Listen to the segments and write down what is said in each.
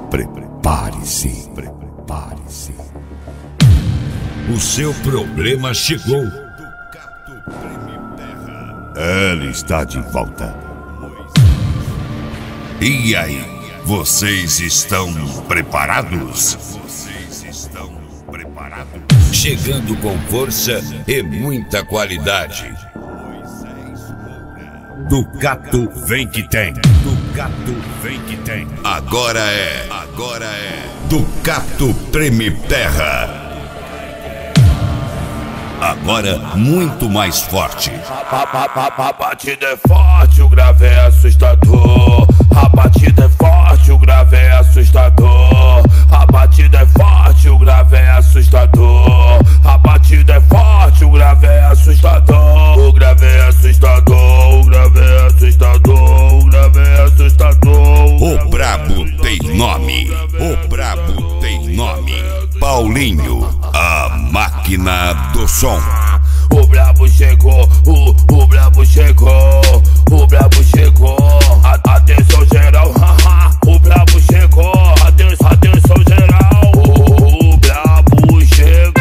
Prepare-se, prepare-se. O seu problema chegou. Ela está de volta. E aí, vocês estão preparados? Chegando com força e muita qualidade. Ducato vem que tem. Ducato vem que tem. Agora é Ducato Treme Terra. Agora muito mais forte. A batida é forte, o grave é assustador. A batida é forte, o grave é assustador. A batida é forte, o grave é assustador. A batida é forte, o grave é assustador. O grave é assustador, o grave é assustador, o grave é assustador. O brabo tem nome, o brabo tem nome. Paulinho, a máquina do som. O brabo chegou, o brabo chegou, o brabo chegou. Atenção geral, haha, o brabo chegou. Atenção geral, o brabo chegou.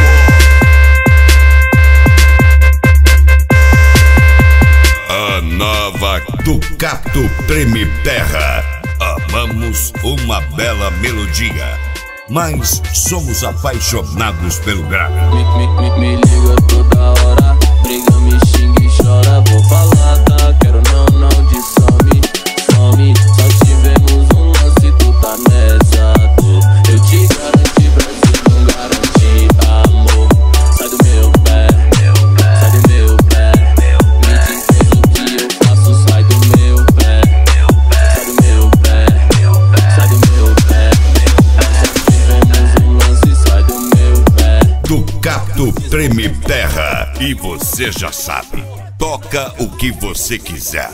A nova Ducato Treme Terra. Amamos uma bela melodia, mas somos apaixonados pelo grave. Me liga toda hora, briga, me xinga e chora. Vou falar, tá? Quero não de some. Só tivemos um lance, tu tá nessa dor. Eu te garanti, Brasil, não garanti amor. Sai do meu pé, sai do meu pé. Me diz o que eu faço, sai do meu pé. Sai do meu pé, sai do meu pé. Ducato Treme Terra. E você já sabe, toca o que você quiser.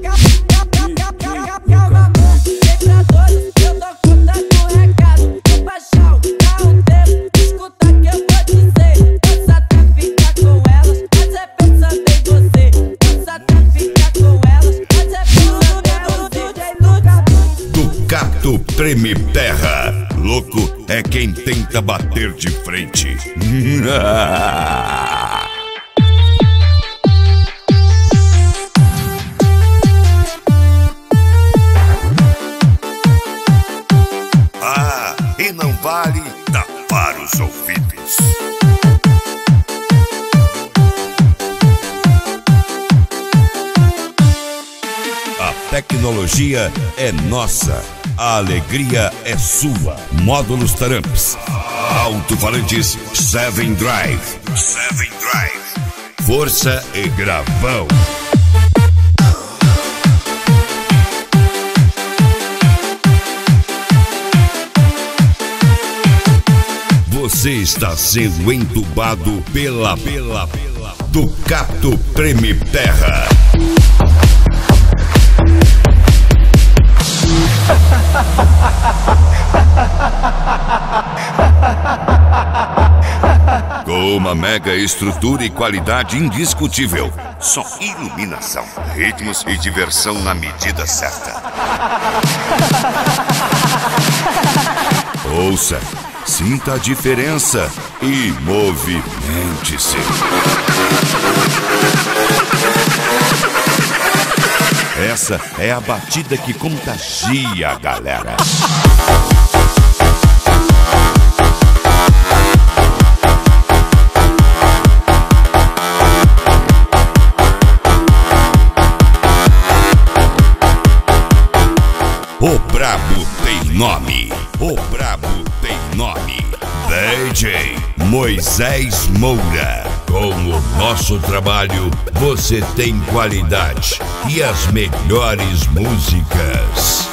Ducato Treme Terra. Louco é quem tenta bater de frente. E não vale tapar os ouvidos. A tecnologia é nossa. A alegria é sua. Módulos Taramps. Alto-falantes 7 Drive. Força e gravão. Você está sendo entubado pela Ducato Treme Terra. Com uma mega estrutura e qualidade indiscutível. Som, iluminação, ritmos e diversão na medida certa. Ouça, sinta a diferença e movimente-se. Essa é a batida que contagia a galera. O brabo tem nome. O brabo tem nome. DJ Moisés Moura. Com o nosso trabalho, você tem qualidade e as melhores músicas.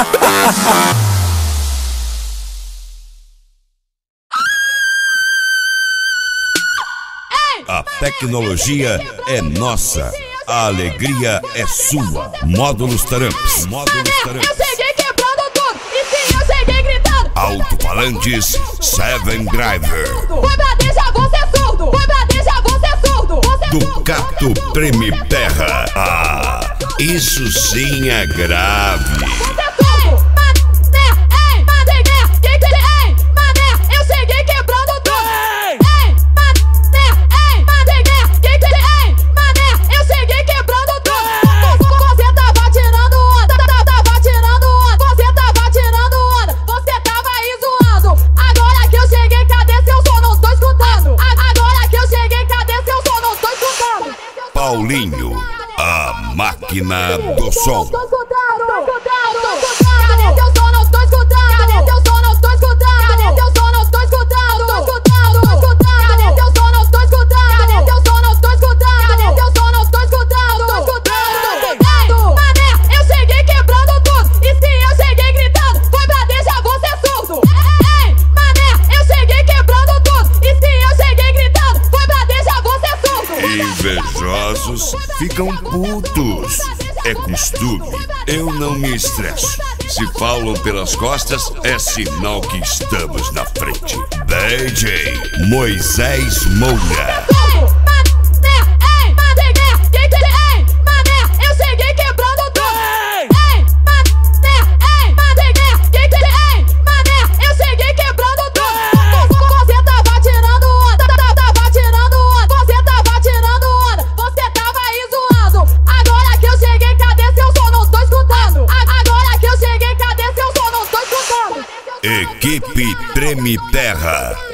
A tecnologia é nossa. A alegria é sua. Módulos Taramps. Eu cheguei quebrando tudo, e sim, eu cheguei gritando. Alto-falantes 7 Driver. Foi pra deixar você surdo. Foi pra deixar você surdo. Ducato Treme Terra. Ah, isso sim é grave. Você surdo. Ei, Paulinho, a máquina do som. Cadê teu som? Não tô escutando. Cadê teu som? Não tô escutando. Cadê teu som? Não tô escutando. Cadê teu som? Não tô escutando. Cadê teu som? Não tô escutando. Cadê teu som? Não tô escutando. Tô escutando. Mané, eu cheguei quebrando tudo. E se eu cheguei gritando, foi pra deixar você surdo. Ei, mané, eu cheguei quebrando tudo. E se eu cheguei gritando, foi pra deixar você surdo. Invejosos ficam putos. É costume, eu não me estresso. Se falam pelas costas, é sinal que estamos na frente. DJ Moisés Moura. Eu cheguei quebrando tudo. Eu cheguei quebrando tudo. Você tava tirando onda, você tava tirando onda, você tava aí zoando. Agora que eu cheguei, cadê seu som? Não tô escutando. Agora que eu cheguei, cadê seu som? Não tô escutando. Equipe Treme Terra.